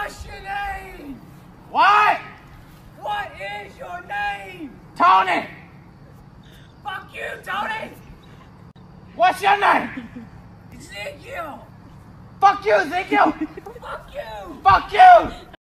What's your name? What? What is your name? Tony! Fuck you, Tony! What's your name? 𝐧𝐚𝐭𝐬! Fuck you, 𝐧𝐚𝐭𝐬! Fuck you! Fuck you!